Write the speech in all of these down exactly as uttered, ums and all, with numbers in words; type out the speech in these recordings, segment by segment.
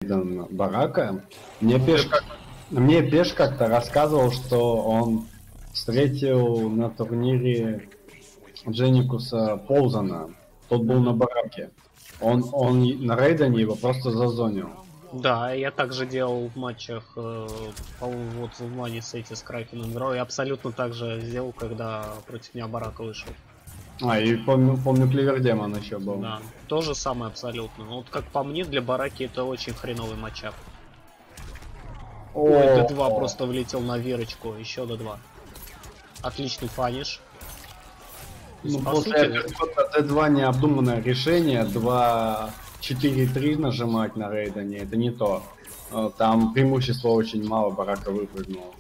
Барака. Мне Пеш, мне Пеш как-то рассказывал, что он встретил на турнире Дженикуса Ползана. Тот был на Бараке. Он, он на Рейдене его просто зазонил. Да, я также делал в матчах, э, по-моему, вот в Мане с эти с Кракеном Дро. Я абсолютно так же сделал, когда против меня Барака вышел. А, и помню, помню Клевер Демон еще был. Да, то же самое абсолютно. Вот как по мне, для Бараки это очень хреновый матчап. Ой, Д два просто влетел на Верочку, еще Д два. Отличный фаниш. Ну, после сути... Д два необдуманное решение, два четыре три нажимать на Рейдене, это не то. Там преимущество очень мало, Барака выпрыгнул.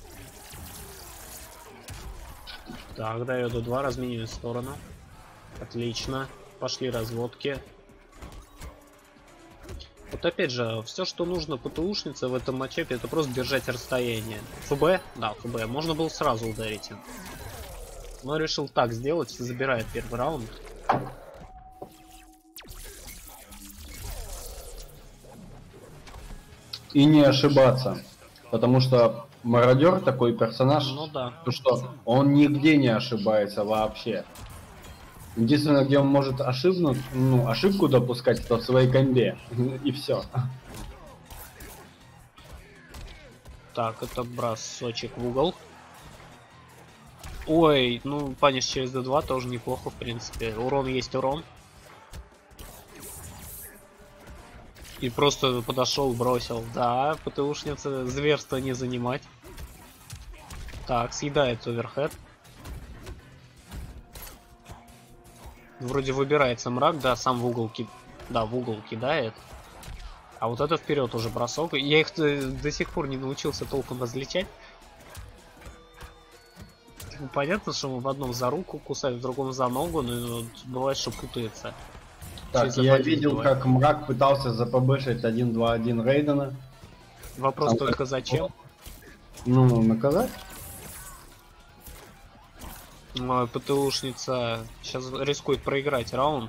Так, дает Д два, разменивает сторону. Отлично. Пошли разводки. Вот опять же, все, что нужно ПТУшнице в этом матчапе, это просто держать расстояние. ФБ? Да, ФБ. Можно было сразу ударить им. Но решил так сделать, забирает первый раунд. И не ошибаться. Потому что мародер такой персонаж, ну, да. что он нигде не ошибается вообще. Единственное, где он может ошибнуть, ну, ошибку допускать, это в своей комбе. И все. Так, это бросочек в угол. Ой, ну, паниш через Д два тоже неплохо, в принципе. Урон есть урон. И просто подошел, бросил. Да, ПТУшница зверство не занимать. Так, съедает оверхед. Вроде выбирается мрак, да, сам в угол ки... да, в угол кидает. А вот это вперед уже бросок. Я их до сих пор не научился толком различать. Ну, понятно, что мы в одном за руку кусаем, в другом за ногу, но бывает, что путается. Так, я видел, бывает. Как мрак пытался запобышить один два один Рейдена. Вопрос Там только как... зачем? Ну, наказать? ПТУшница сейчас рискует проиграть раунд.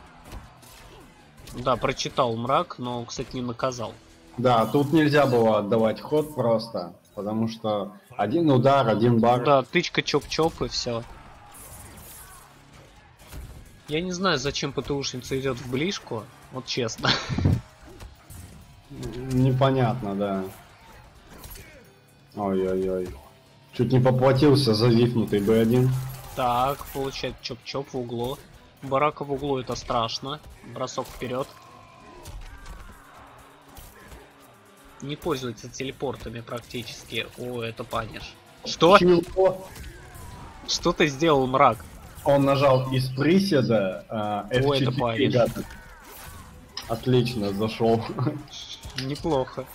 Да, прочитал мрак, но, кстати, не наказал. Да, тут нельзя было отдавать ход просто, потому что один удар, один бар. Да, тычка чоп-чоп и все. Я не знаю, зачем ПТУшница идет в ближку, вот честно. Непонятно, да. Ой-ой-ой. Чуть не поплатился за вифнутый Б один. Так, получает чоп-чоп в углу. Барака в углу, это страшно. Бросок вперед. Не пользуется телепортами практически. О, это паниш. Что? Чего? Что ты сделал, мрак? Он нажал из приседа а, эф четыре. О, это паниш. Отлично, зашел. Неплохо.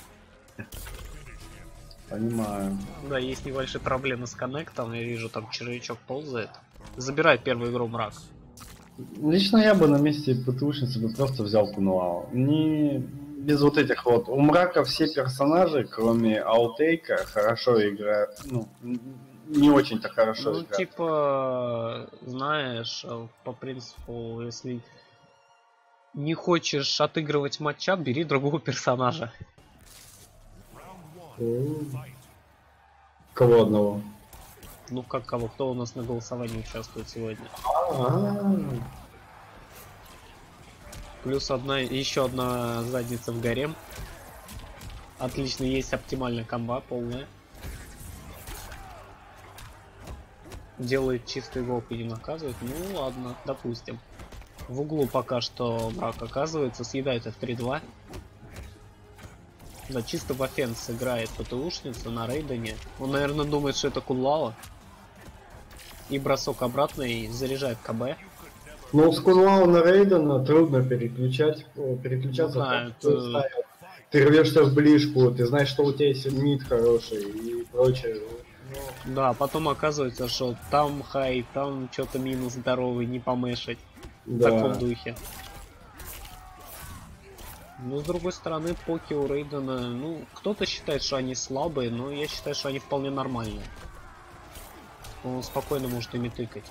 Понимаю. Да, есть небольшие проблемы с коннектом. Я вижу, там червячок ползает. Забирает первую игру мрак. Лично я бы на месте ПТУшницы бы просто взял Кунуау. Не без вот этих вот. У мрака все персонажи, кроме Аутейка, хорошо играют. Ну, не очень-то хорошо ну, играют. Типа, знаешь, по принципу, если не хочешь отыгрывать матча, бери другого персонажа. Кого одного? Ну как кого? Кто у нас на голосовании участвует сегодня? А-а-а. Плюс одна, еще одна задница в гарем. Отлично, есть оптимальная комба полная. Делает чистый волк и не наказывает. Ну ладно, допустим. В углу пока что мрак оказывается, съедает эф три два. Да, чисто в офенс играет ПТУшница на Рейдене. Он, наверное, думает, что это Кунлау. И бросок обратно и заряжает КБ. Ну, с Кунлау на Рейдена трудно переключать, переключаться. Ну, да, это... Ты рвешься в ближку, ты знаешь, что у тебя есть мид хороший и прочее. Ну... Да, потом оказывается, что там хай, там что-то минус здоровый, не помешать. Да. В таком духе. Но с другой стороны, поки у Рейдена, ну, кто-то считает, что они слабые, но я считаю, что они вполне нормальные. Он спокойно может ими тыкать.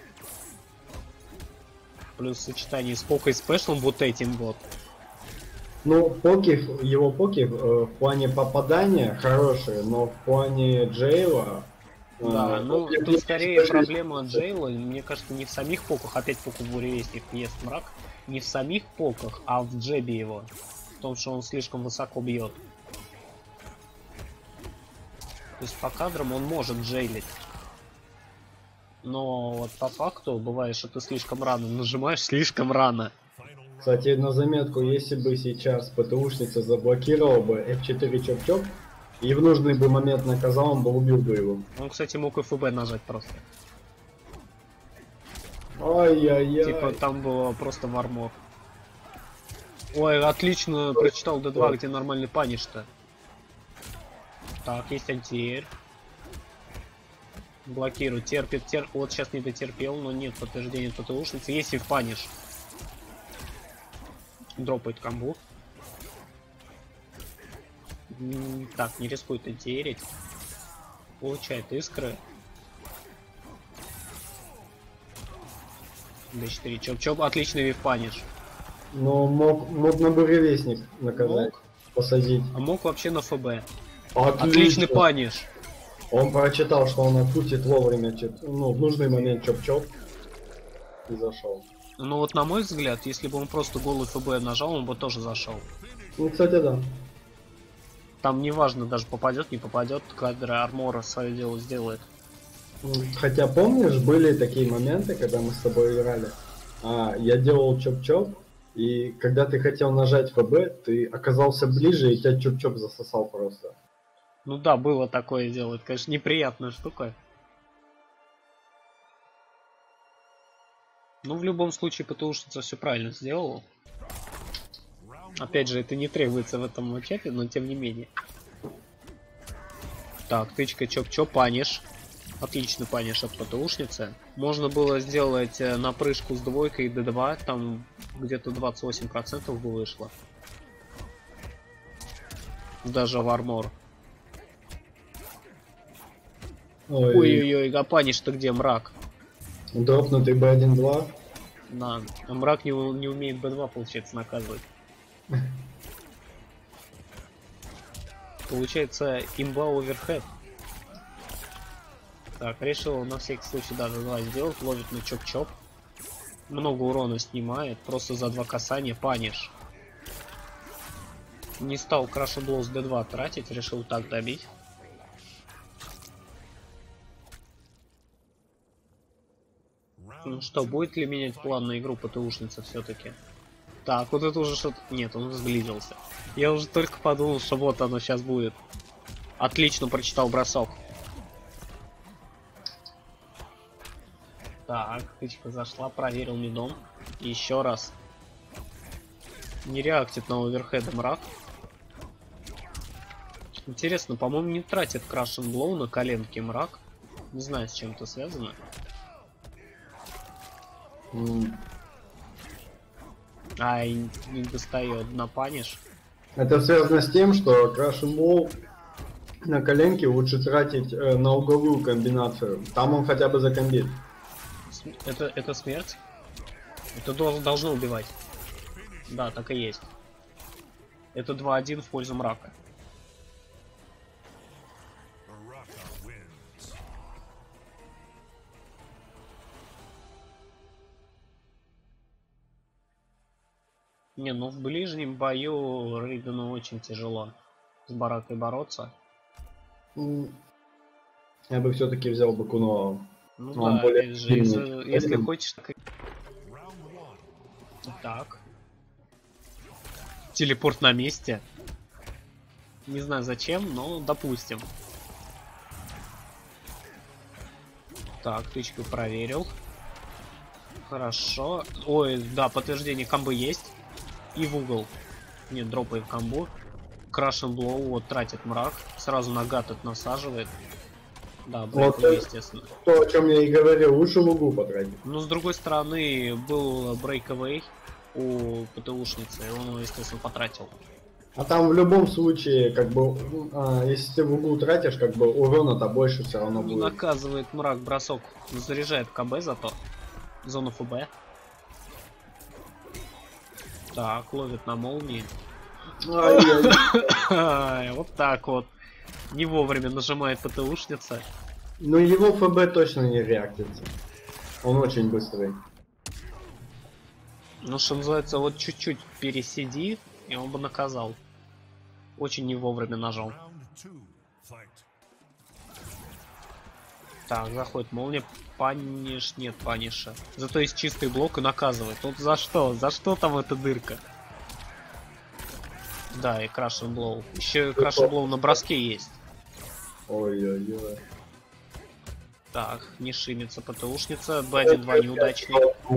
Плюс сочетание с покой спешлом вот этим вот. Ну, поки, его поки э, в плане попадания хорошие, но в плане Джейла... Да, э, ну я- тут я- скорее проблема Джейла, мне кажется, не в самих поках, опять поку буревестник ест мрак, не в самих поках, а в джебе его. В том, что он слишком высоко бьет. То есть по кадрам он может джейлить. Но вот по факту бывает, что ты слишком рано нажимаешь, слишком рано. Кстати, на заметку, если бы сейчас ПТУшница заблокировал бы эф четыре чоп-чоп, и в нужный бы момент наказал, он бы убил бы его. Он, кстати, мог эф бэ нажать просто. Ай-яй-яй. Типа там было просто вармор. Ой, отлично прочитал дэ два, где нормальный паниш-то. Так, есть антиэр. Блокирует, терпит, тер... Вот сейчас не дотерпел, но нет подтверждения ПТУшницы. Есть и в паниш. Дропает камбу. М, Так, не рискует антиэрить. Получает искры. дэ четыре чоп-чоп, отличный вив-паниш. Но мог, мог на буревестник наказать, Мог. посадить. А мог вообще на эф бэ. Отлично. Отличный паниш. Он прочитал, что он отпустит вовремя, чип- ну, в нужный момент чоп-чоп. И зашел. Ну вот на мой взгляд, если бы он просто голый эф бэ нажал, он бы тоже зашел. Ну, кстати, да. Там неважно даже попадет, не попадет, кадр армора свое дело сделает. Хотя помнишь, были такие моменты, когда мы с тобой играли. А, я делал чоп-чоп, и когда ты хотел нажать эф бэ, ты оказался ближе, и тебя чоп-чоп засосал просто. Ну да, было такое дело, это, конечно, неприятная штука. Ну, в любом случае, ПТУшница все правильно сделала. Опять же, это не требуется в этом матчапе, но тем не менее. Так, тычка чоп-чоп, паниш. Отличный паниш от ПТУшницы. Можно было сделать э, напрыжку с двойкой дэ два, там где-то двадцать восемь процентов бы вышло. Даже в армор. Ой-ой-ой, а паниш-то где, мрак? Дропнутый бэ один два. На, а мрак не, у- не умеет бэ два, получается, наказывать. Получается, имба оверхед. Так, решил на всякий случай даже два сделать, ловит на чоп-чоп. Много урона снимает, просто за два касания паниш. Не стал Crash Blow с дэ два тратить, решил так добить. Ну что, будет ли менять план на игру ПТУшница все-таки? Так, вот это уже что-то... Нет, он сблизился. Я уже только подумал, что вот оно сейчас будет. Отлично прочитал бросок. Так, тычка зашла, проверил мидом. Еще раз. Не реактит на оверхеда мрак. Интересно, по-моему, не тратит Crash Blow на коленки мрак. Не знаю, с чем это связано. Mm. Ай, не достает на паниш. Это связано с тем, что Crash and Blow на коленке лучше тратить э, на угловую комбинацию. Там он хотя бы закомбит. Это, это смерть? Это должно, должно убивать. Да, так и есть. Это два один в пользу мрака. Не, ну в ближнем бою Рейдену очень тяжело с баракой бороться. Mm. Я бы все-таки взял бы Кунова. Ну Он да, более опять же, если, длинный. если хочешь, так... Так. Телепорт на месте. Не знаю зачем, но допустим. Так, тычку проверил. Хорошо. Ой, да, подтверждение камбы есть. И в угол. Нет, дропает камбу. Crash and Blow, вот тратит мрак. Сразу на гатет насаживает. Да, Вот брейкнул, естественно. То, о чем я и говорил, лучше в углу потратить. Но с другой стороны, был брейкавей у ПТУшницы, и он его, естественно, потратил. А там в любом случае, как бы, а, если ты в углу тратишь, как бы урона-то больше все равно будет. Наказывает мрак бросок. Заряжает КБ зато. Зону ФБ. Так, ловит на молнии. Вот так вот. Не вовремя нажимает ПТУшница. Ну его ФБ точно не реактится. Он очень быстрый. Ну что называется, вот чуть-чуть пересиди, и он бы наказал. Очень не вовремя нажал. Так, заходит молния. Паниш, нет паниша. Зато есть чистый блок и наказывает. Тут за что? За что там эта дырка? Да, и Крашен Блоу. Еще Крашен Блоу на броске есть. Ой-ой-ой. Так, не шимится ПТУшница. Б один два неудачный.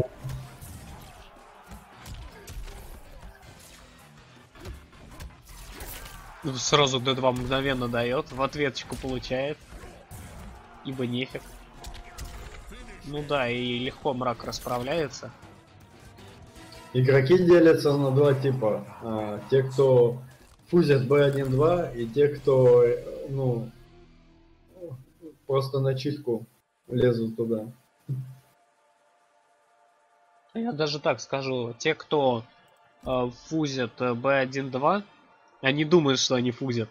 Сразу Д два мгновенно дает. В ответочку получает. Ибо нефиг. Ну да, и легко мрак расправляется. Игроки делятся на два типа. А, те, кто фузят Б один два, и те, кто, ну, просто на читку лезут туда. Я даже так скажу. Те, кто э, фузят Б один два, они думают, что они фузят.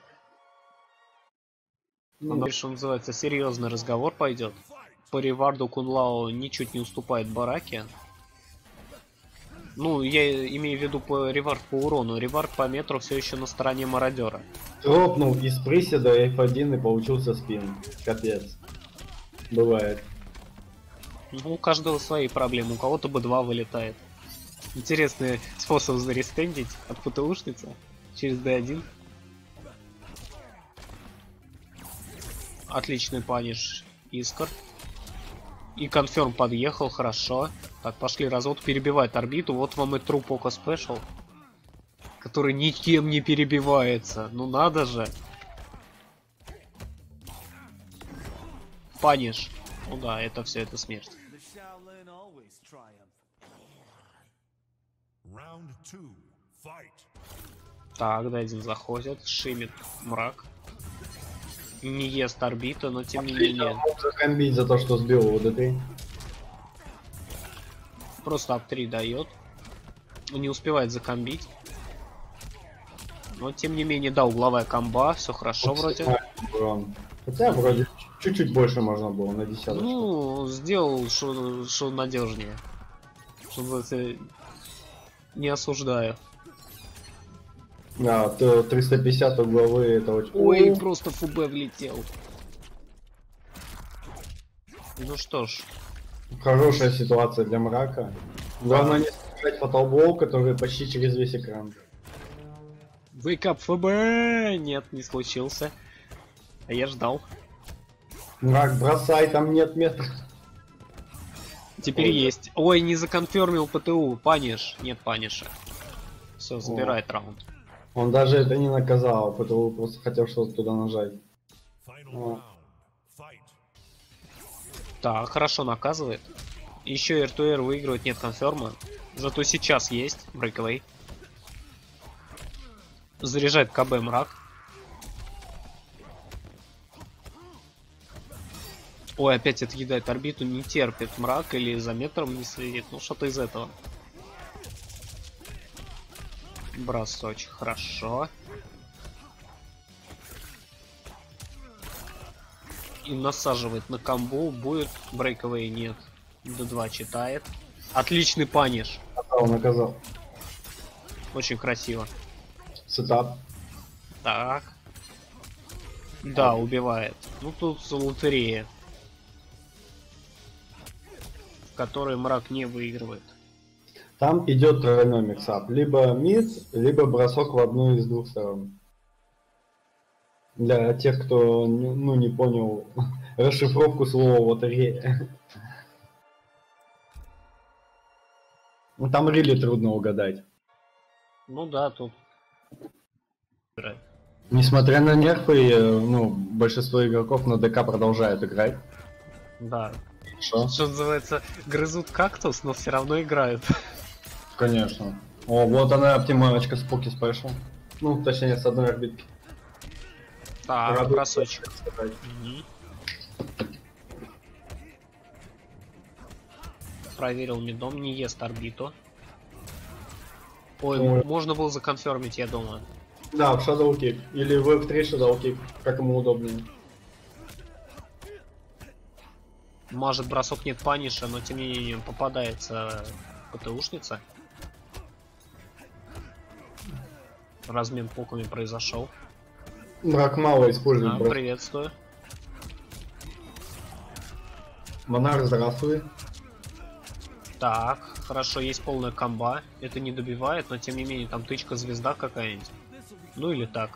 Ну, Оно, что называется, серьезный разговор пойдет. По реварду Кунлао ничуть не уступает Бараке. Ну, я имею в виду по ревард по урону. Ревард по метру все еще на стороне мародера. Дропнул из приседа эф один и получился спин. Капец. Бывает. Ну, у каждого свои проблемы. У кого-то Б два вылетает. Интересный способ зарестендить от ПТУшницы через Д один. Отличный паниш Искр. И конферм подъехал, хорошо. Так, пошли развод, перебивает орбиту. Вот вам и труп Око Спешл, который никем не перебивается. Ну надо же. Паниш. Ну да, это все, это смерть. Так, Д один заходит, шимит мрак. Не ест орбита, но тем не менее. Мог закомбить за то, что сбил его Д три. Просто ап три дает. Не успевает закомбить. Но тем не менее, да, угловая комба, все хорошо вроде. Хотя вроде чуть-чуть больше можно было на десяточку. Ну, сделал, что, что надежнее. Что называется, не осуждаю. Да, то триста пятьдесят угловые, это очень... Ой, просто ФБ влетел. Ну что ж. Хорошая ситуация для мрака. Главное не сыграть фаталбол, который почти через весь экран. Wake up, ФБ! Нет, не случился. А я ждал. Мрак, бросай, там нет метра. Теперь Ой, есть. Да. Ой, не законфермил ПТУ. Паниш. Нет паниша. Все, забирает О. раунд. Он даже это не наказал, ПТУ просто хотел что-то туда нажать. Так, хорошо наказывает. Еще эр ту эр выигрывает, нет конферма. Зато сейчас есть брейквей. Заряжает КБ мрак. Ой, опять отъедает орбиту, не терпит мрак или за метром не следит. Ну что-то из этого. Бросочек, хорошо. И насаживает на комбо, будет брейковый, нет. Д два читает. Отличный паниш. Наказал, наказал. Очень красиво. Сетап. Так. Да, убивает. Ну тут лотерея, в которой мрак не выигрывает. Там идет тройной миксап. Либо мид, либо бросок в одну из двух сторон. Для тех, кто ну, не понял расшифровку слова лотерея. Ну там рили трудно угадать. Ну да, тут. Несмотря на нерфы, ну, большинство игроков на ДК продолжают играть. Да. Что? Что называется, грызут кактус, но все равно играют. Конечно. О, вот она оптималочка с Поки Спешл. Ну, точнее, с одной орбитки. Так, бросочек. Угу. Проверил мидом, не ест орбиту. Ой, Ой, можно было законфермить, я думаю. Да, в Shadow Kick. Или в эф три Shadow Kick, как ему удобнее. Может, бросок нет паниша, но тем не менее попадается ПТУшница. Размен поками произошел. Мрак мало использует. А, приветствую. Монарх, здравствуй. Так, хорошо, есть полная комба. Это не добивает, но тем не менее там тычка звезда какая-нибудь. Ну или так.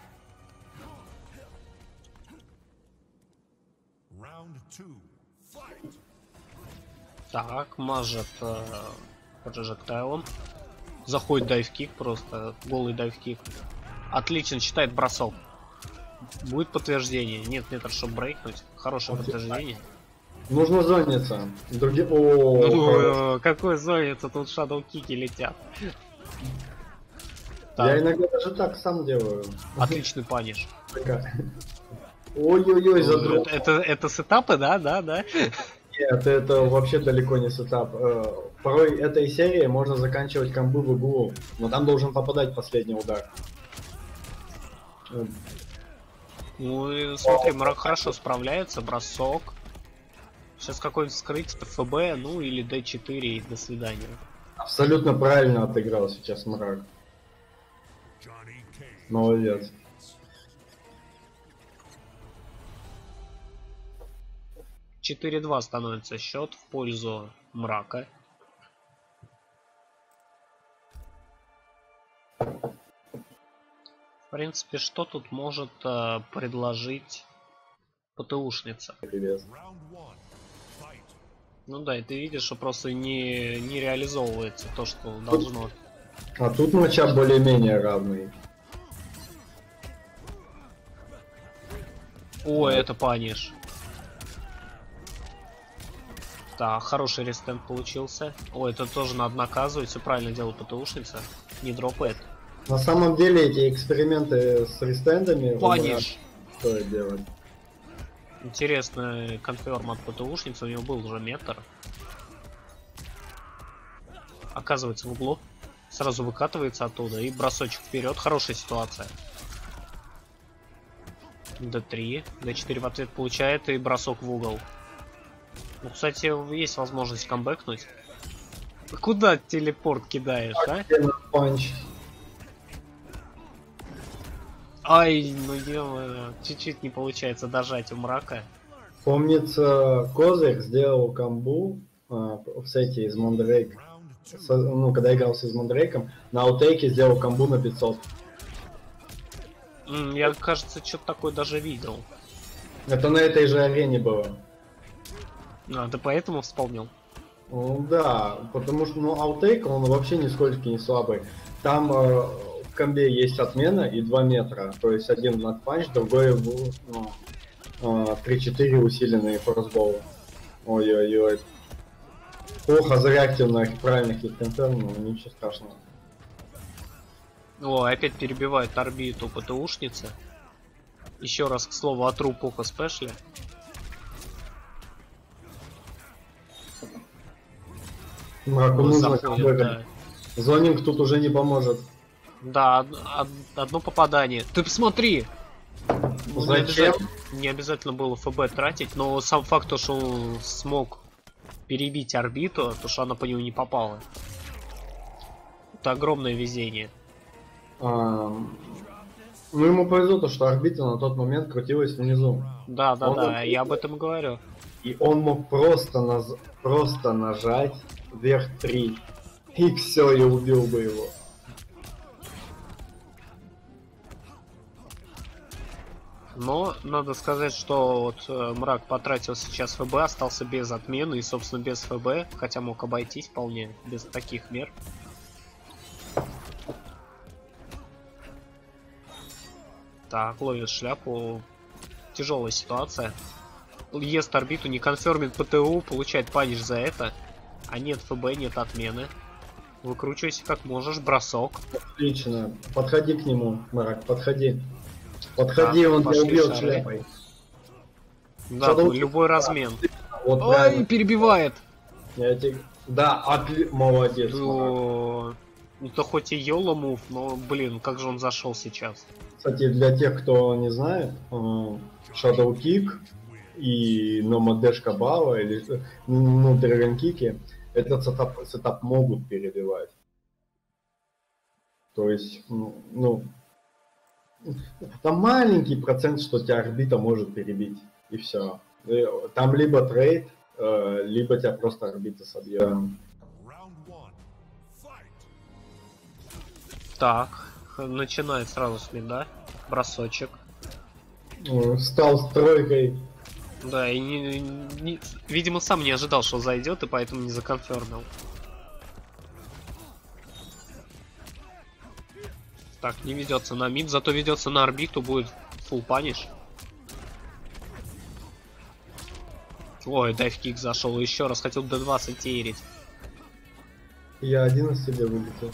Так, мажет э, прожектайлом. Заходит дайвкик, просто голый дайвкик. Отлично, считает бросок. Будет подтверждение. Нет, нет, чтобы брейкнуть. Хорошее подтверждение. Нужно зониться. Други... О, ну, какой зониться? Тут шадоу-кики летят. Так. Я иногда даже так сам делаю. Отличный паниш. Ой-ой-ой, задрот. Это, это, это сетапы, да, да, да? Нет, это вообще далеко не сетап. Порой этой серии можно заканчивать комбы в углу, но там должен попадать последний удар. Ну и смотри, Мрак хорошо справляется, бросок. Сейчас какой-нибудь скрыть ФБ, ну или дэ четыре и до свидания. Абсолютно правильно отыграл сейчас Мрак. Молодец. четыре-два становится счет в пользу Мрака. В принципе, что тут может э, предложить ПТУшница? Привет. Ну да, и ты видишь, что просто не, не реализовывается то, что должно. А тут матчап более-менее равный. О, это паниш. Так, хороший рестенд получился. О, это тоже надо наказывать, все правильно делает ПТУшница. Не дропает. На самом деле эти эксперименты с рестендами паниш стоит делать. Интересный конферм от ПТУшницы, у него был уже метр. Оказывается в углу. Сразу выкатывается оттуда и бросочек вперед. Хорошая ситуация. дэ три. дэ четыре в ответ получает и бросок в угол. Ну, кстати, есть возможность камбэкнуть. Куда телепорт кидаешь, а? Панч. Ай, ну ё, чуть-чуть не получается дожать у Мрака. Помнится, Козырь сделал камбу а, в сете из Мондрейк. Со, ну, когда игрался с Мондрейком, на аутейке сделал камбу на пятьсот. Mm, я, кажется, что-то такое даже видел. Это на этой же арене было. А, ты поэтому вспомнил? Ну, да, потому что ну, аутейк, он вообще нисколько не слабый. Там э, в комбе есть отмена и два метра. То есть один над панч, другой в ну, э, три-четыре усиленные форсболы. Ой-ой-ой. Плохо зареактил на правильных хит-конферм, но ничего страшного. О, опять перебивает орбиту ПТУшницы. Еще раз к слову о тру Поко спешле. Мраку нужно заходит, да. Зонинг тут уже не поможет. Да, од од одно попадание. Ты посмотри! Ну, не, обязательно, не обязательно было ФБ тратить, но сам факт, то, что он смог перебить орбиту, то что она по нему не попала. Это огромное везение. А, ну ему повезло то, что орбита на тот момент крутилась внизу. Да, да, он да, он... я об этом и говорю. И он мог просто, наз... просто нажать вверх три. И все, и убил бы его. Но надо сказать, что вот э, Мрак потратил сейчас ФБ, остался без отмены и, собственно, без ФБ, хотя мог обойтись вполне без таких мер. Так, ловит шляпу. Тяжелая ситуация. Ест орбиту, не конфермит ПТУ, получает паниш за это. А нет ФБ, нет отмены. Выкручивайся как можешь, бросок. Отлично. Подходи к нему, Мрак, подходи. Подходи, так, он тебя убил шары. шляпой. Да, ну, любой размен. Вот ой, перебивает. Я тебе... Да, отли... молодец. О... Это хоть и Йола мув, но, блин, как же он зашел сейчас. Кстати, для тех, кто не знает, Shadow Kick и Номадешка Бава или ну, Dragon Kick этот сетап, сетап могут перебивать. То есть, ну, там маленький процент, что тебя орбита может перебить, и все. Там либо трейд, либо тебя просто орбита собьет. Так, начинает сразу с мида, бросочек. Стал с тройкой. Да, и не, не, видимо сам не ожидал, что зайдет, и поэтому не законфермил. Так, не ведется на мид, зато ведется на орбиту, будет фулл паниш. Ой, дайв-кик зашел, еще раз хотел дэ два сантеерить. Я один из себя вылетел.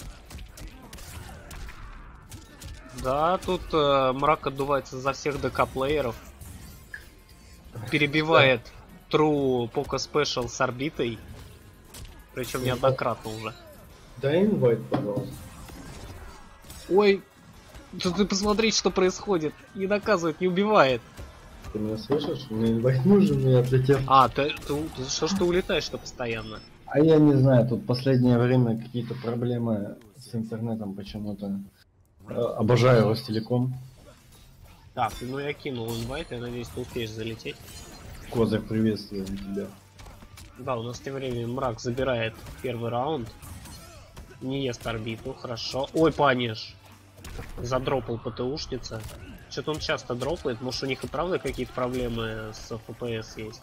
Да, тут э, мрак отдувается за всех ДК-плееров. Перебивает True Poco Special с орбитой. Причем неоднократно уже. Да инвайт, пожалуйста. Ой, тут ты посмотри, что происходит. Не наказывает, не убивает. Ты меня слышишь? Мне инвайт нужен, мне отлетел. А, ты, ты, ты что ж ты улетаешь-то постоянно? А я не знаю, тут последнее время какие-то проблемы с интернетом почему-то. Обожаю Ростелеком. Так, ну я кинул инвайт, я надеюсь, ты успеешь залететь. Козырь, приветствую тебя. Да, у нас тем временем мрак забирает первый раунд. Не ест орбиту, хорошо. Ой, паниш! Задропал ПТУшница. Что-то он часто дропает, может у них и правда какие-то проблемы с эф пи эс есть.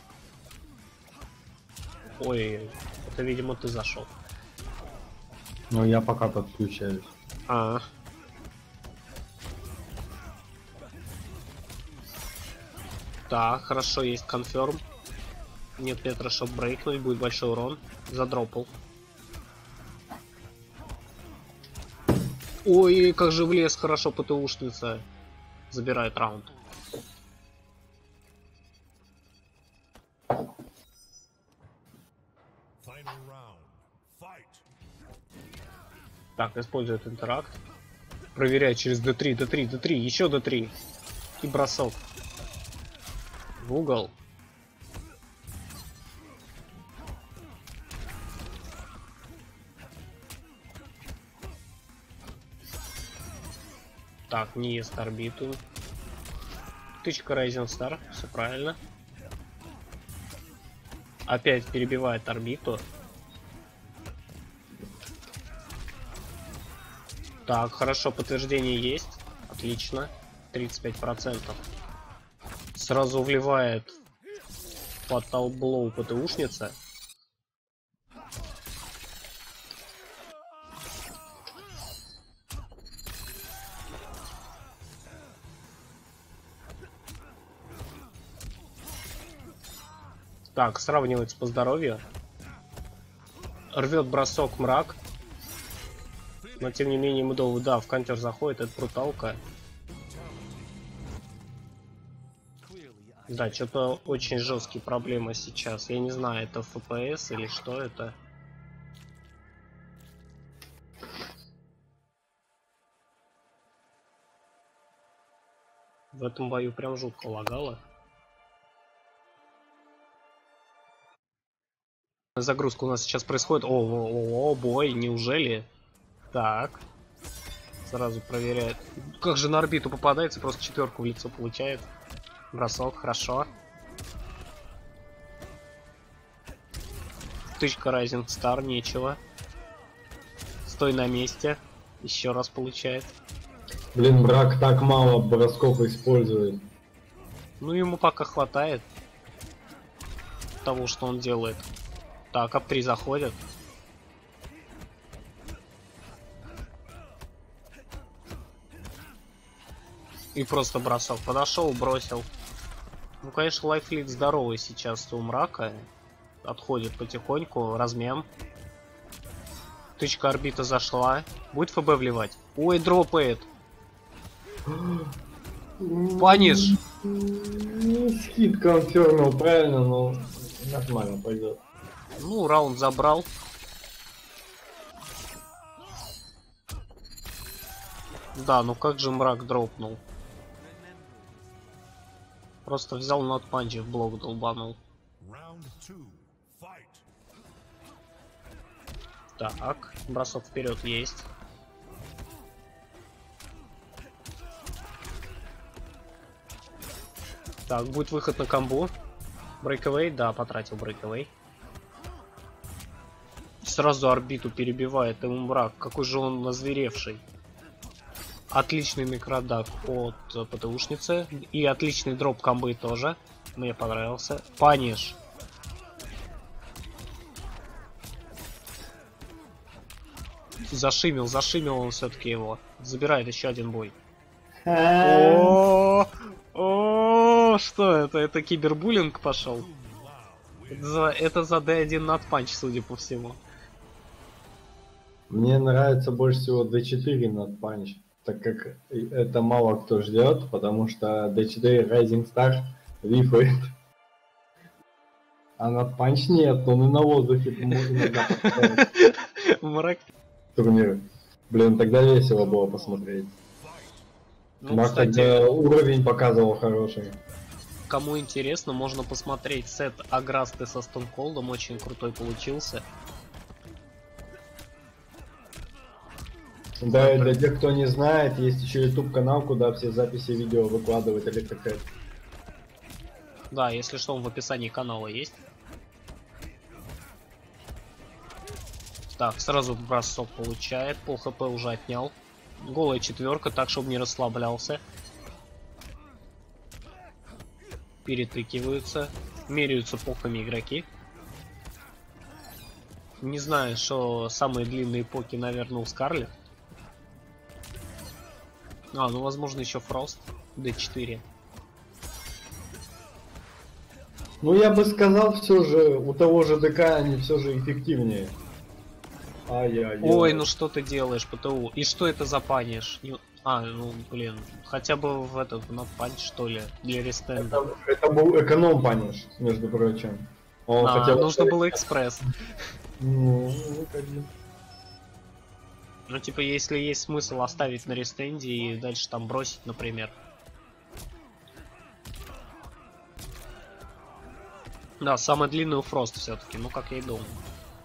Ой, это видимо ты зашел. Ну я пока подключаюсь. А. Так, хорошо, есть конферм. Нет Петра, чтобы брейкнуть, будет большой урон. Задропал. Ой, как же влез хорошо ПТУшница. Забирает раунд. Так, использует интеракт. Проверяет через дэ три, дэ три, дэ три, еще дэ три. И бросок. В угол. Так, не ест орбиту. Тычка Rising Star, все правильно. Опять перебивает орбиту. Так, хорошо, подтверждение есть. Отлично. тридцать пять процентов. Сразу вливает Fatal Blow ПТУшница. Так, сравнивается по здоровью. Рвет бросок мрак. Но тем не менее Мудовый, да, в контер заходит, это бруталка. Да, что-то очень жесткие проблемы сейчас. Я не знаю, это эф пи эс или что это. В этом бою прям жутко лагало. Загрузка у нас сейчас происходит. О, о, о, о, бой, неужели? Так. Сразу проверяет. Как же на орбиту попадается, просто четверку в лицо получает. Бросок, хорошо. Тычка Rising Star, нечего. Стой на месте. Еще раз получает. Блин, брак так мало бросков использует. Ну, ему пока хватает того, что он делает. Так, ап три заходит. И просто бросок. Подошел, бросил. Ну, конечно, лайфлит здоровый сейчас у мрака. Отходит потихоньку. Размен. Тычка орбита зашла. Будет ФБ вливать. Ой, дропает. Паниш. Скид конфермил, правильно, но нормально пойдет. Ну, раунд забрал. Да, ну как же мрак дропнул? Просто взял над панчи в блок долбанул. Так, бросок вперед есть. Так, будет выход на комбо. Брейкавей, да, потратил брейкавей. Сразу орбиту перебивает ему мрак. Какой же он назверевший. Отличный микродак от ПТУшницы. И отличный дроп комбы тоже. Мне понравился. Паниш. Зашимил, зашимил он все-таки его. Забирает еще один бой. О, о, что это? Это кибербуллинг пошел. Это за, это за дэ один надпанч, судя по всему. Мне нравится больше всего дэ четыре надпанч, так как это мало кто ждет, потому что дэ четыре Rising Star рифает. А надпанч нет, он и на воздухе иногда Мрак. Турниры. Блин, тогда весело было посмотреть. Ну, Мак кстати, тогда уровень показывал хороший. кому интересно, можно посмотреть сет Аграсты со Стонколдом, очень крутой получился. Да, и для тех, кто не знает, есть еще YouTube канал, куда все записи видео выкладывает Электрокэт. Да, если что, он в описании канала есть. Так, сразу бросок получает, пол хп уже отнял. Голая четверка, так чтобы не расслаблялся. Перетыкиваются, меряются поками игроки. Не знаю, что самые длинные поки, наверное, у Скарлет. А, ну возможно еще Фрост, дэ четыре. Ну я бы сказал, все же у того же ДК они все же эффективнее. Ай-яй-яй. Ой, ну что ты делаешь, ПТУ? И что это за паниш? Не- А, ну блин, хотя бы в этот на панч что ли для рестенда. Это, это был эконом паниш, между прочим. Он А, хотел... нужно было экспресс. Ну, ну, как бы. Ну типа если есть смысл оставить на рестенде и дальше там бросить, например. Да, самый длинный у Фрост все-таки, ну как я и думал.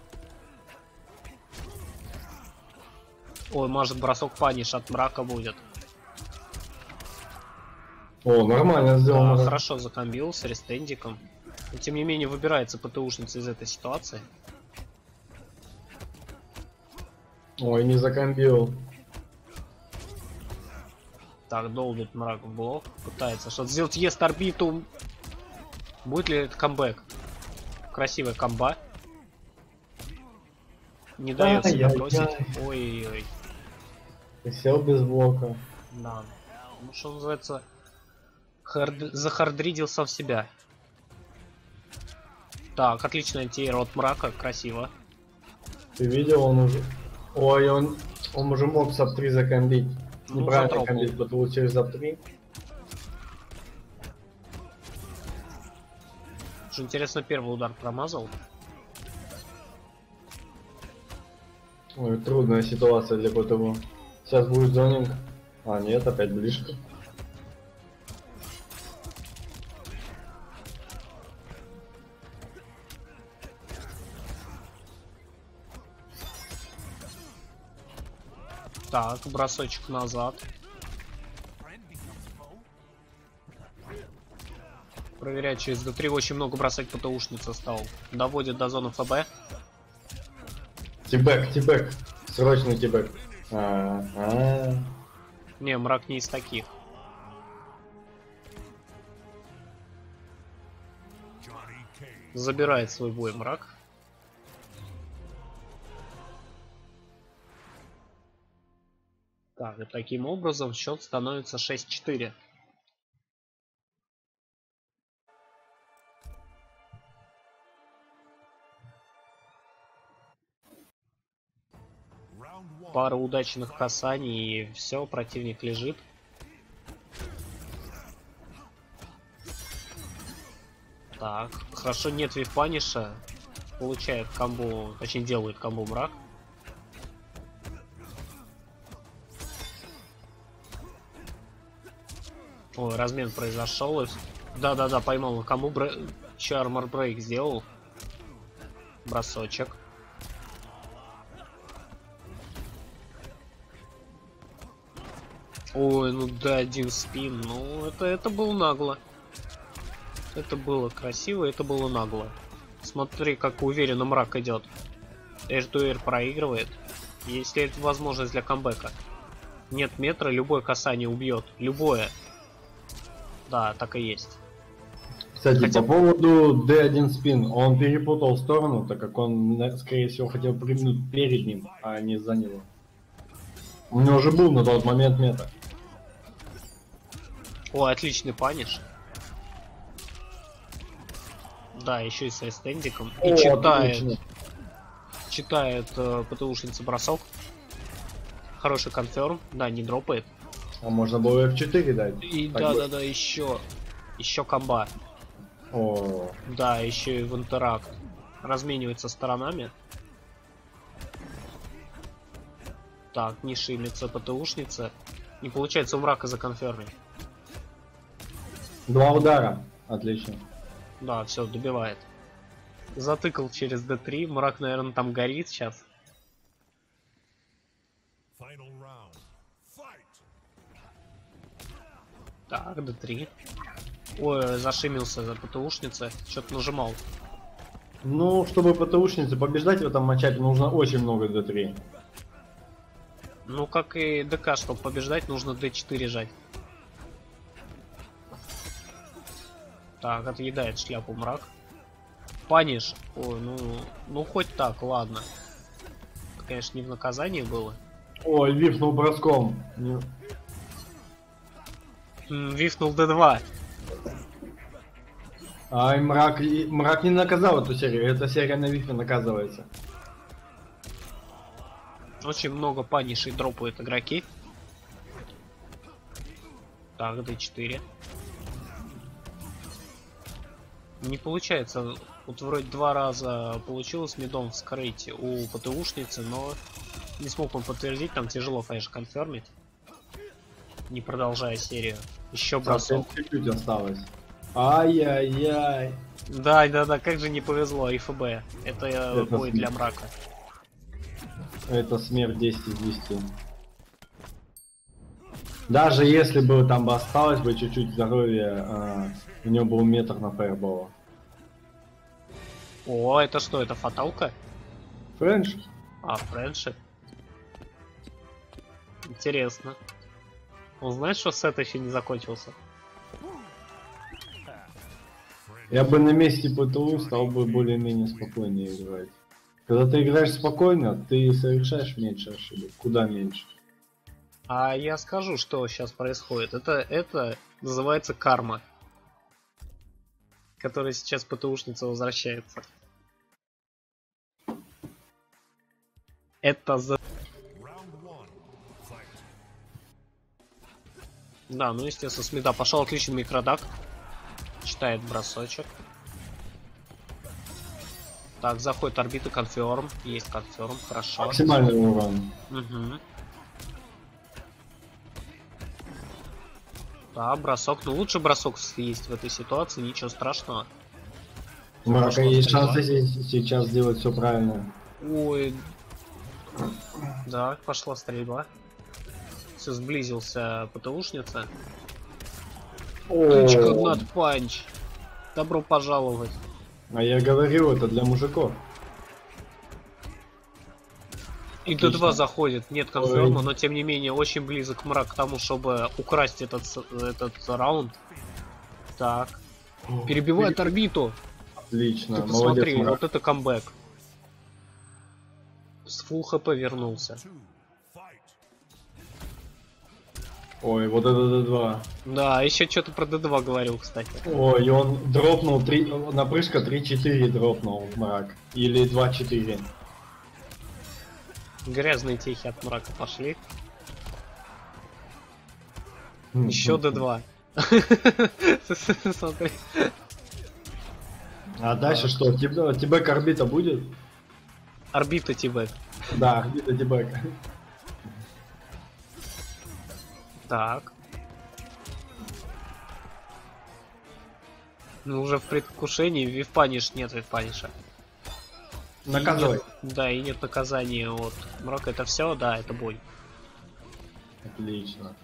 Ой, может бросок паниш от мрака будет. О, нормально сделано. Да, хорошо закомбил с рестендиком. Но тем не менее выбирается ПТУшница из этой ситуации. Ой, не закомбил. Так, долбит мрак в блок. Пытается что-то сделать. Ест орбиту. Будет ли это камбэк? Красивая комба. Не дает себя бросить. Ой-ой-ой. Сел без блока. Да. Ну что называется. Хард... Захардридился в себя. Так, отличный антиэр от мрака. Красиво. Ты видел, он уже... Ой, он, он уже мог сап три закомбить. Ну, Неправильно затропал. комбить, потому через сап три. Что интересно, первый удар промазал. Ой, трудная ситуация для ПТУ. Сейчас будет зонинг. А, нет, опять ближка. Так, бросочек назад. Проверять через дэ три. Очень много бросать ПТУшница стал. Доводит до зоны ФБ. Тибэк, тибэк. Срочный тибэк. А-а-а. Не, мрак не из таких. Забирает свой бой мрак. Так, и таким образом счет становится шесть четыре. Пара удачных касаний и все, противник лежит. Так, хорошо, нет випаниша. Получает комбо, точнее делает комбо мрак. Ой, размен произошел. Да-да-да, поймал. Кому бр... Чармор брейк сделал? Бросочек. Ой, ну да, один спин. Ну, это, это было нагло. Это было красиво, это было нагло. Смотри, как уверенно мрак идет. Эш-дуэр проигрывает. Если это возможность для камбэка. Нет метра, любое касание убьет. Любое. Да, так и есть. Кстати, Хотя... по поводу дэ один спин, он перепутал сторону, так как он, скорее всего, хотел прыгнуть перед ним, а не за него. У него уже был на тот момент метр. О, отличный паниш. Да, еще и с рестендиком. И О, читает. отлично. Читает э, ПТУшница бросок. Хороший конферм. Да, не дропает. А можно было эф четыре дать. И да-да-да, еще. Еще комба. О. Да, еще и в интеракт. Разменивается сторонами. Так, не шимится ПТУшница. Не получается у мрака законфермить. Два удара. Отлично. Да, все, добивает. Затыкал через дэ три. Мрак, наверное, там горит сейчас. Так, дэ три. Ой, зашимился за ПТУшницы. Что-то нажимал. Ну, чтобы ПТУшницы побеждать в этом матчапе, нужно очень много дэ три. Ну, как и ДК, чтобы побеждать, нужно дэ четыре жать. Так, отъедает шляпу мрак. Паниш. Ой, ну, ну хоть так, ладно. Это, конечно, не в наказании было. Ой, вифнул броском. Не... М, вифнул дэ два. Ай, мрак, мрак не наказал эту серию. Эта серия на вифе наказывается. Очень много панишей дропают игроки. Так, дэ четыре. Не получается. Вот вроде два раза получилось медом вскрыть у ПТУшницы, но не смог он подтвердить. Там тяжело, конечно, конфермить. Не продолжая серию. Еще бросок. Чуть-чуть осталось. Ай-яй-яй. Да, да, да, как же не повезло ИФБ. Это, Это бой смерть для мрака. Это смерть десять из десяти. Даже если бы там бы осталось бы чуть-чуть здоровья, а, у него был метр на фаербола. О, это что, это фаталка? Френч? А, френши. Интересно. Он знает, что сет еще не закончился? Я бы на месте ПТУ стал бы более-менее спокойнее играть. Когда ты играешь спокойно, ты совершаешь меньше ошибок. Куда меньше. А я скажу, что сейчас происходит. Это, это называется карма. Которая сейчас ПТУшница возвращается. Это за... Да, ну естественно, с мида пошел отличный микродак. Читает бросочек. Так, заходит орбита, конферм. Есть конферм, хорошо. Максимальный урон. Угу. Да, бросок. Ну лучше бросок есть в этой ситуации, ничего страшного. У Мрака есть шансы сейчас сделать все правильно. Ой. Да, пошла стрельба. Все, сблизился ПТУшница. Тычка над панч. Добро пожаловать. А я говорил, это для мужиков. И дэ два заходит, нет конферма, но тем не менее очень близок мрак к тому, чтобы украсть этот, этот раунд. Так. Перебивает орбиту. Отлично, ты молодец, посмотри, мрак. вот это камбэк. С фулл хп вернулся. Ой, вот это дэ два. Да, еще что-то про дэ два говорил, кстати. Ой, и он дропнул три, напрыжка три четыре дропнул мрак. Или два четыре. Грязные техи от мрака пошли. Еще дэ два. Смотри. А дальше что? Тибэк орбита будет? Орбита тибэк. Да, орбита тибэк. Так. Ну уже в предвкушении, вивпаниш, нет вивпаниша. Наказывай. Да, и нет наказания от Мрака, это все, да, это бой. Отлично.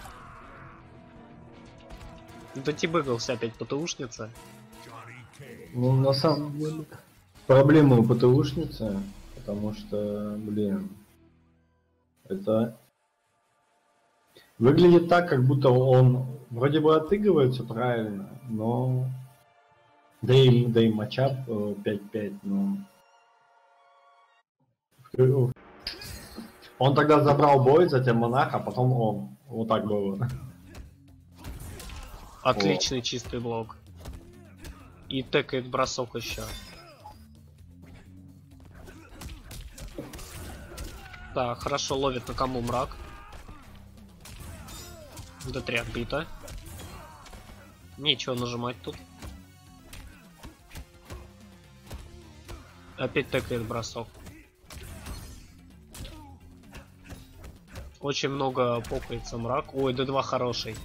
Да тибыгался опять ПТУшница. Ну, на самом деле, проблема у ПТУшницы, потому что, блин, это выглядит так, как будто он вроде бы отыгрывает все правильно, но да и, да и матчап пять пять, но он тогда забрал бой, затем монах, а потом он. Вот так было. Отличный О. чистый блок. И тэкает бросок еще. Так, хорошо ловит на кому Мрак. дэ три отбито. Нечего нажимать тут. Опять тэкает бросок. Очень много покается Мрак. Ой, дэ два хороший.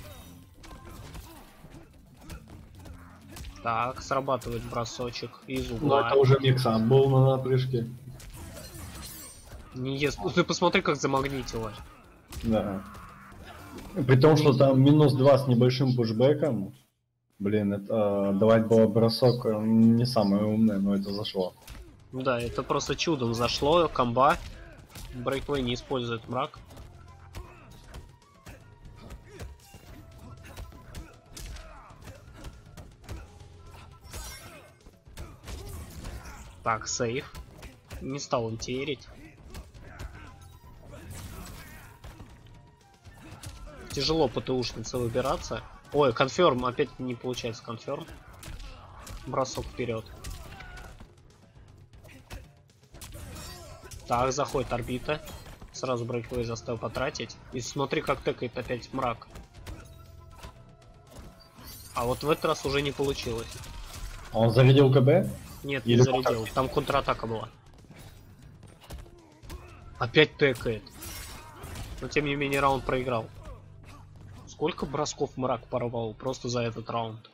Так, срабатывает бросочек из угла. Ну это уже микса был на напрыжке. Не ест. Ты посмотри, как замагнитило. Да. При том, что там минус два с небольшим пушбэком. Блин, это давать было бросок не самое умное, но это зашло. Да, это просто чудом зашло. Комба. Брейквей не использует Мрак. Так, сейф. Не стал он терять. Тяжело ПТУшнице выбираться. Ой, конферм, опять не получается конферм. Бросок вперед. Так, заходит орбита. Сразу брейквей заставил потратить. И смотри, как тэкает опять Мрак. А вот в этот раз уже не получилось. Он зарядил КБ? Нет, Или не зарядил. Там контратака была. Опять тэкает. Но тем не менее раунд проиграл. Сколько бросков Мрак порвал просто за этот раунд?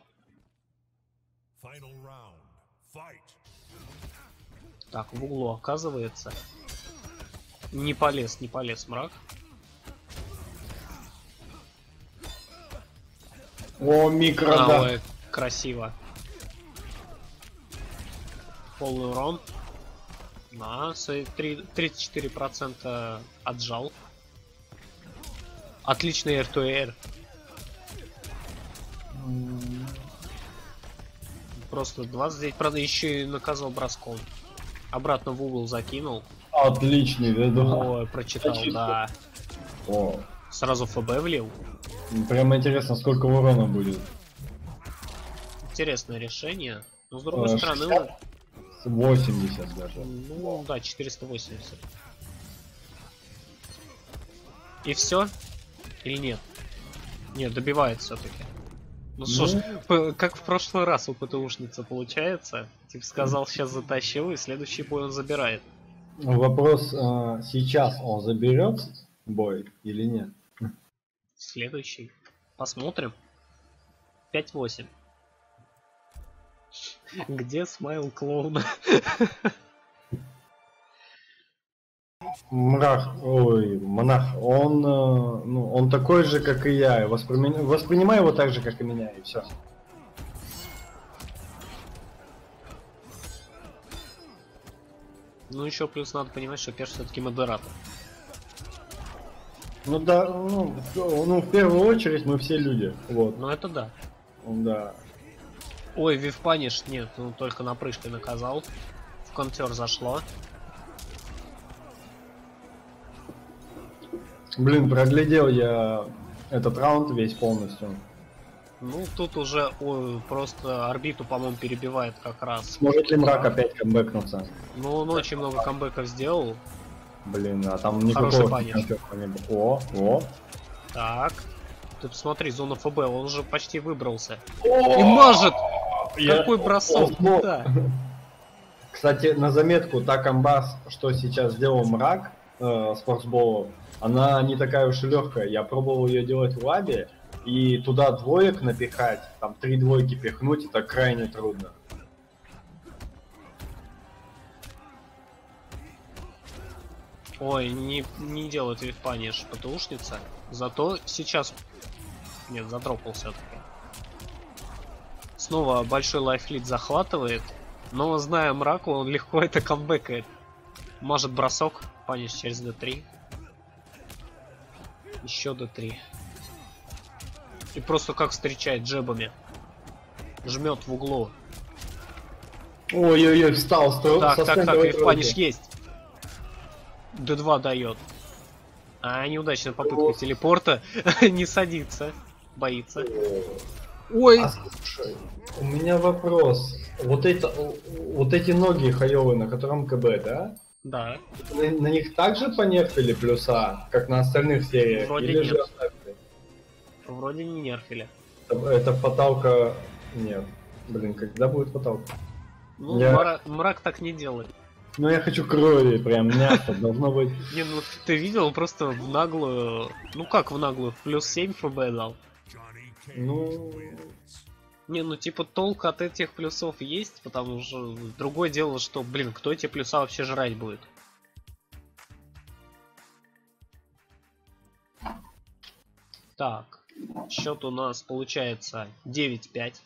Так, в углу оказывается. Не полез, не полез Мрак. О, микро, а, да. Ой, красиво. Полный урон. На, тридцать четыре процента отжал. Отличный эр ту эр. Просто двадцать девять процентов, еще и наказал броском. Обратно в угол закинул. Отличный веду. Ой, прочитал, да. О. Сразу ФБ влил. Прямо интересно, сколько урона будет. Интересное решение. Но с другой шестьдесят? стороны... восемьдесят даже. Ну да, четыреста восемьдесят. И все? Или нет? Нет, добивает все-таки. Ну что ж, ну... как в прошлый раз у ПТУшницы получается. Типа сказал, сейчас затащил, и следующий бой он забирает. Вопрос, а, сейчас он заберет бой или нет? Следующий. Посмотрим. пять восемь. Где смайл клоуна? Мрах, ой, монах, он, ну, он такой же, как и я. Воспри... Воспринимай его так же, как и меня, и все. Ну еще плюс надо понимать, что Перш все-таки модератор. Ну да, ну, ну в первую очередь мы все люди. Вот. Ну это да. Да. Ой, вивпаниш, нет, ну только на прыжке наказал. В контер зашло. Блин, проглядел я этот раунд весь полностью. Ну тут уже ой, просто орбиту, по-моему, перебивает как раз. Сможет ли Мрак опять камбэкнуться? Ну он очень много камбэков сделал. Блин, а там никакого не было. О, о. Так. Ты посмотри, зона ФБ, он уже почти выбрался. О! И мажет! Я... Какой бросок! О, да. Кстати, на заметку, та комба, что сейчас сделал Мрак э, с форсболом, она не такая уж и легкая. Я пробовал ее делать в лабе, И туда двоек напихать, там три двойки пихнуть, это крайне трудно. Ой, не, не делает випаниш ПТУшница. Зато сейчас... Нет, задропал все-таки. Снова большой лайфлит захватывает. Но, зная Мраку, он легко это камбэкает. Может бросок, паниш через дэ три. Еще дэ три. И просто как встречает джебами. Жмет в углу. Ой-ой-ой, встал, строго. Так, так, так, випаниш есть. дэ два дает. А, неудачная попытка О. телепорта. Не садится. Боится. Ой. А, слушай, у меня вопрос. Вот это, вот эти ноги хаёвые, на котором КБ, да? Да. На, на них также понерфили плюса, как на остальных сериях? Вроде Или нет. же оставили? Вроде не нерфили. Это, это фаталка... Нет. Блин, когда будет фаталка? Ну, я... мрак, мрак так не делает. Ну я хочу крови, прям мясо должно быть. Не, ну ты видел, просто в наглую... Ну как в наглую? Плюс семь ФБ дал. Ну... Не, ну типа толк от этих плюсов есть, потому что другое дело, что, блин, кто эти плюса вообще жрать будет? Так, счет у нас получается девять пять.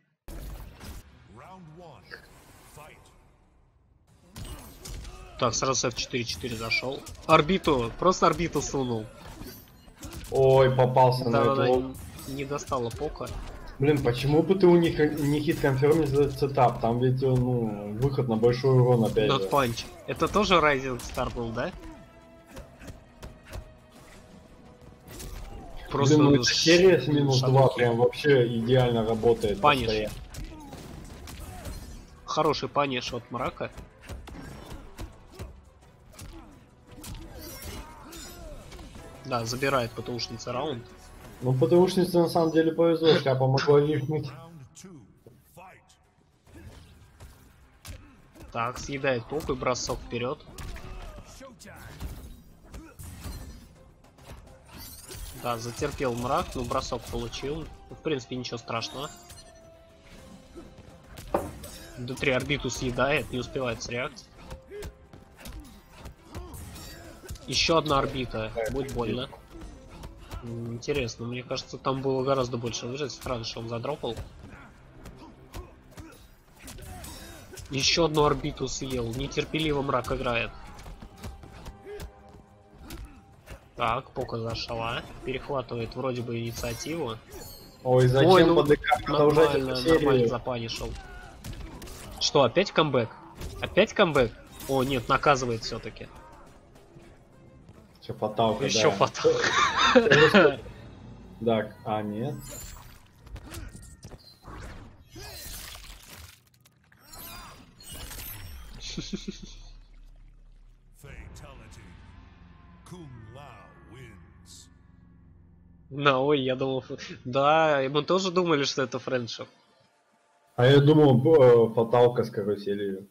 Так, сразу эф четыре четыре зашел. Орбиту, просто орбиту сунул. Ой, попался да, на да, это. Не достала пока. Блин, почему бы ты у них не хит конферм за сетап? Там ведь, ну, выход на большой урон опять Not же. Punch. Это тоже Rising Star был, да? Просто Блин, ну, серия с минус два прям вообще идеально работает. Паниш. Хороший паниш от Мрака. Да, забирает ПТУшница раунд. Ну, ПТУшнице на самом деле повезло, что я помогла лифнуть. Так, съедает току и бросок вперед. Да, затерпел Мрак, но бросок получил. В принципе, ничего страшного. дэ три орбиту съедает, не успевает с реакцией. Еще одна орбита, будет больно. Интересно, мне кажется, там было гораздо больше выжить. Странно, что он задропал. Еще одну орбиту съел. Нетерпеливо Мрак играет. Так, Пока зашла. Перехватывает вроде бы инициативу. Ой, зачем Ой, ну, под ДК? нормально, нормально запанишил. Что, опять камбэк? Опять камбэк? О, нет, наказывает все-таки. Еще фаталка, Еще да. фаталка. Так, а нет. На, ой, я думал... Да, мы тоже думали, что это френдшип. А я думал, фаталка с каруселью.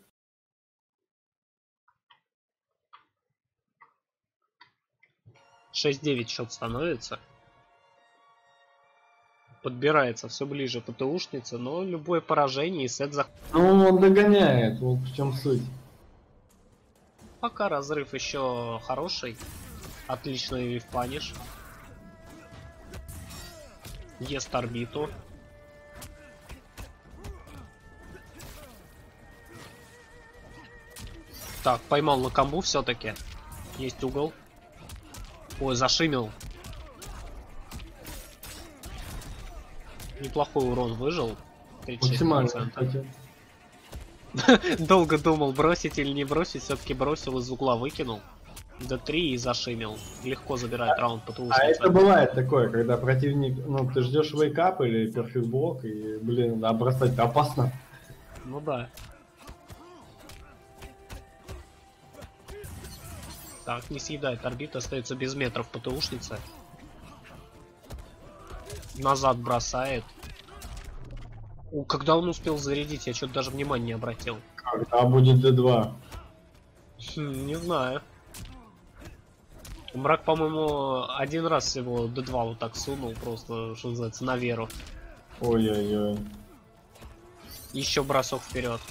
шесть девять счет становится. Подбирается все ближе ПТУшница, но любое поражение и сет за... Ну, он догоняет, вот в чем суть. Пока разрыв еще хороший. Отличный вивпаниш. Ест орбиту. Так, поймал на камбу все-таки. Есть угол. Ой, зашимил. Неплохой урон выжил. тридцать шесть процентов. Долго думал, бросить или не бросить. Все-таки бросил, из угла выкинул. дэ три и зашимил. Легко забирает а, раунд ПТУ. А это бывает такое, когда противник, ну ты ждешь вейкап или перфект блок, и, блин, да, бросать опасно. Ну да. Так, не съедает орбита, остается без метров ПТУшница. Назад бросает. О, когда он успел зарядить, я что-то даже внимания не обратил. Когда будет дэ два? Хм, не знаю. Мрак, по-моему, один раз всего дэ два вот так сунул, просто, что называется, на веру. Ой-ой-ой. Еще бросок вперед.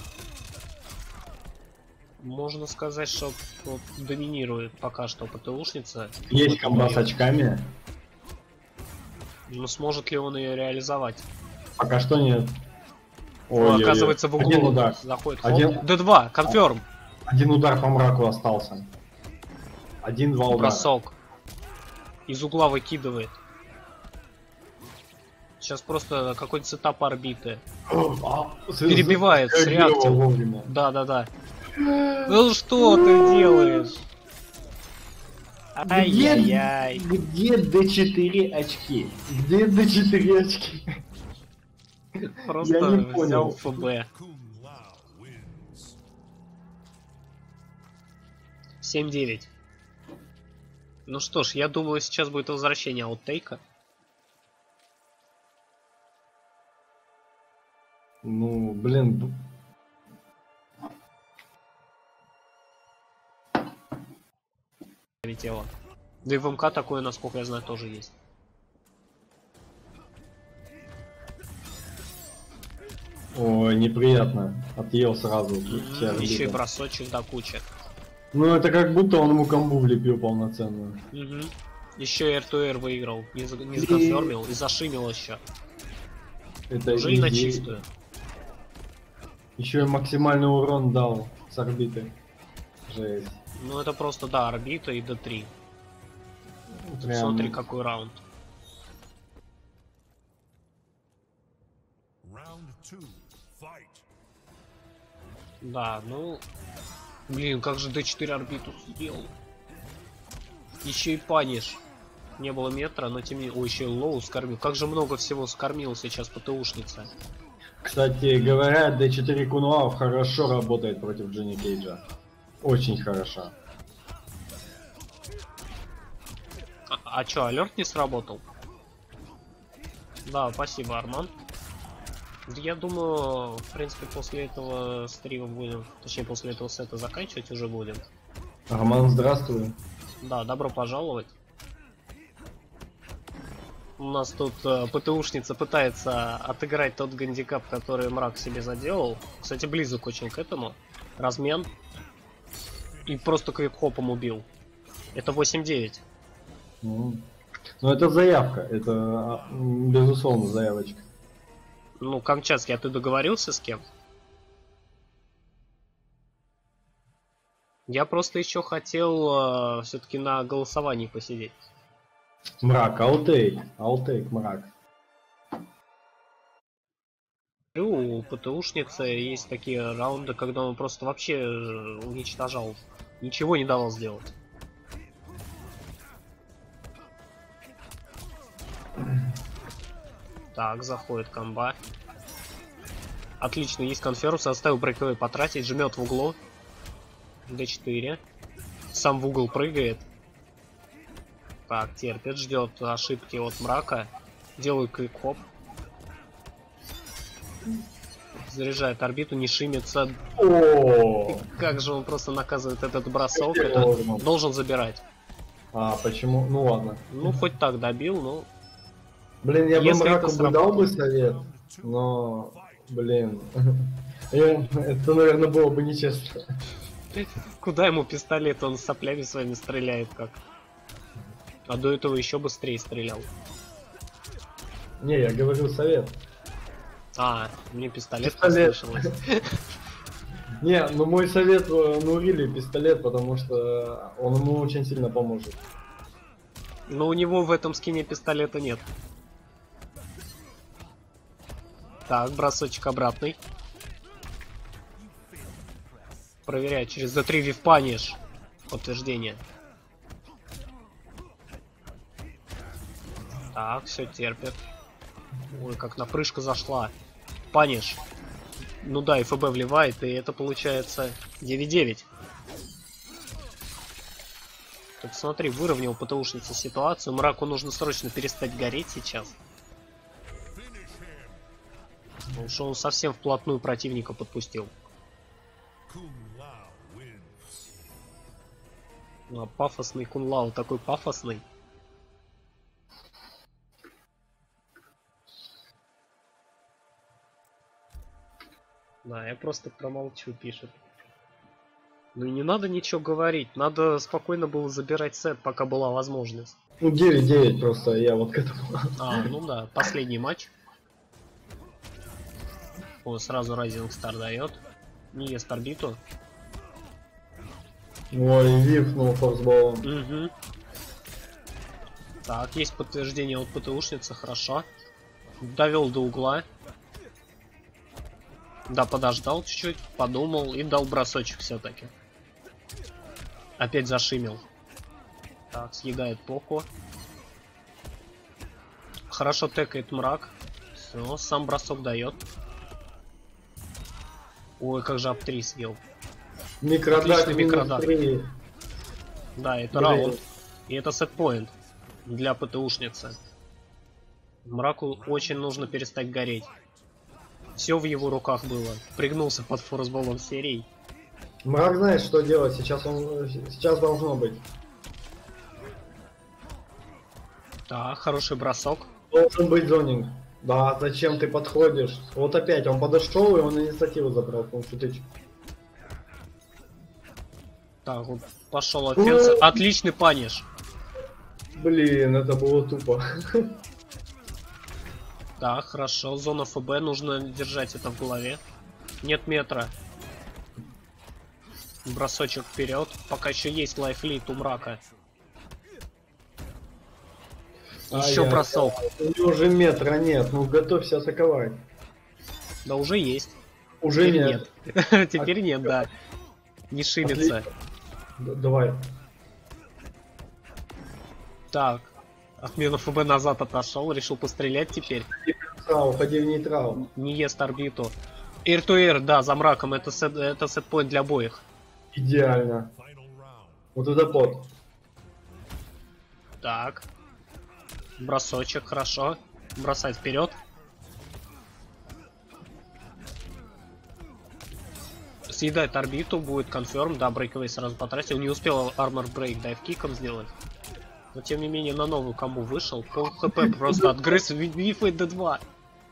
Можно сказать, что вот доминирует пока что ПТУшница. Есть комба с очками. Но сможет ли он ее реализовать? Пока что нет. Ой, О, оказывается, в углу один удар. Заходит. Один... дэ два, конферм. Один удар по мраку остался. Один-два удара. Бросок. Из угла выкидывает. Сейчас просто какой-то сетап орбиты. Перебивает с реакцией. Да, да, да. Ну что ты делаешь? Ай-яй-яй. Где дэ четыре очки? Где дэ четыре очки? Просто Я не взял ФБ. семь девять. Ну что ж, я думаю, сейчас будет возвращение ауттейка. Ну, блин. Летело. Да и в МК такое, насколько я знаю, тоже есть. Ой, неприятно. Отъел сразу. Mm-hmm. Еще и бросочек до кучи. Ну это как будто он ему комбу влепил полноценную. Mm-hmm. Еще и эр ту эр выиграл. Не, за... не законфермил и зашимил еще. Это уже и на чистую. Еще и максимальный урон дал с орбиты. Жесть. Ну это просто, да, орбита и дэ три. Прям... Смотри, какой раунд. Да, ну... Блин, как же дэ четыре орбиту сделал. Еще и паниш. Не было метра, но тем не менее... Ой, еще и лоу скормил. Как же много всего скормил сейчас ПТУшница. Кстати говоря, дэ четыре Кунуау хорошо работает против Джонни Кейджа. Очень хорошо. А, а чё, алерт не сработал? Да, спасибо, Арман. Я думаю, в принципе, после этого стрима будем, точнее, после этого сета заканчивать уже будем. Арман, здравствуй. Да, добро пожаловать. У нас тут э, ПТУшница пытается отыграть тот гандикап, который Мрак себе заделал. Кстати, близок очень к этому. Размен. И просто квик-хопом убил. Это восемь девять. Ну, ну это заявка, это безусловно заявочка. Ну, Камчатский, а ты договорился с кем? Я просто еще хотел э, все-таки на голосовании посидеть. Мрак, аутейк, аутейк, Мрак. У ПТУшницы есть такие раунды, когда он просто вообще уничтожал. Ничего не давал сделать. Так, заходит комба. Отлично, есть конференс, оставил брейковый потратить, жмет в углу. дэ четыре. Сам в угол прыгает. Так, терпит, ждет ошибки от Мрака. Делаю квик-хоп. Заряжает орбиту, не шимится. О, как же он просто наказывает этот бросок. Это должен забирать. А, почему? Ну ладно. Ну, хоть так добил, но... Блин, я бы Мраку бы дал бы совет, но... Блин... Это, наверное, было бы нечестно. Куда ему пистолет? Он с соплями своими стреляет как. А до этого еще быстрее стрелял. Не, я говорю совет. А, мне пистолет, пистолет. послышалось. Не, ну мой совет Нурили пистолет, потому что он ему очень сильно поможет. Но у него в этом скине пистолета нет. Так, бросочек обратный. Проверяю через дэ три вивпаниш. Подтверждение. Так, все терпит. Ой, как напрыжка зашла. Паниш. Ну да, ФБ вливает, и это получается девять девять. Так смотри, выровнял ПТУшница ситуацию. Мраку нужно срочно перестать гореть сейчас. Потому что он совсем вплотную противника подпустил. Ну, а пафосный Кунлау такой пафосный. Да, я просто промолчу, пишет. Ну и не надо ничего говорить, надо спокойно было забирать сет, пока была возможность. Ну девять девять просто, я вот к этому. А, ну да, последний матч. О, сразу Rising Star дает. Не ест орбиту. Ой, випнул форсболом. Угу. Так, есть подтверждение от ПТУшницы, хорошо. Довел до угла. Да, подождал чуть-чуть, подумал и дал бросочек все-таки. Опять зашимил. Так, съедает Поку. Хорошо тэкает мрак. Все, сам бросок дает. Ой, как же ап три съел. Микродак, Отличный микродак. три. Да, это Блин. раунд. И это сетпоинт для ПТУшницы. Мраку очень нужно перестать гореть. Все в его руках было. Пригнулся под форсболом серии. Мрак знает, что делать. Сейчас он сейчас должно быть. Так, хороший бросок. Должен быть зонинг. Да, зачем ты подходишь? Вот опять он подошел и он инициативу забрал. Он шутыч. Так, вот пошел офенсив. Отличный паниш. Блин, это было тупо. Так, хорошо. Зона ФБ, нужно держать это в голове. Нет метра. Бросочек вперед. Пока еще есть лайфлит у мрака. Еще А бросок. У него уже метра нет. Ну готовься атаковать. Да уже есть. Уже Теперь нет. нет. Теперь нет, да. Не шибится. Д- Давай. Так. Отмена ФБ назад отошел, решил пострелять теперь. Нейтрал, уходи в нейтрал. Не ест орбиту. Air to air, да, за мраком. Это сет, это сетпоинт для обоих. Идеально. Вот это под. Так. Бросочек, хорошо. Бросать вперед. Съедает орбиту, будет конферм. Да, брейковый сразу потратил. Не успел армор брейк дайв-киком сделать. Но тем не менее на новую комбу вышел. Пол хп просто отгрыз. Вифы дэ два.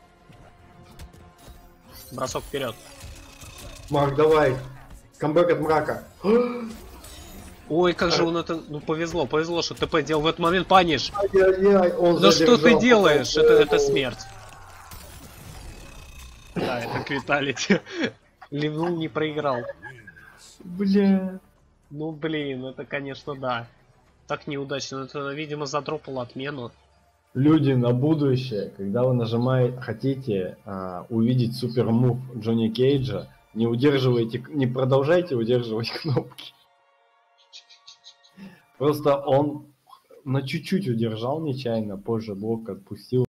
Бросок вперед. Марк, давай. Камбэк от мрака. Ой, как же он это... Ну повезло, повезло, что ТП делал в этот момент паниш. Ай-яй-яй, он Да что ты задержал. делаешь? Это, это смерть. Да, это квиталити. Ливнул, не проиграл. Бля. Ну блин, это конечно да. Так неудачно. Это, видимо, задропал отмену. Люди, на будущее, когда вы нажимаете, хотите а, увидеть супер мув Джонни Кейджа, не удерживайте, не продолжайте удерживать кнопки. Просто он на чуть-чуть удержал нечаянно, позже блок отпустил.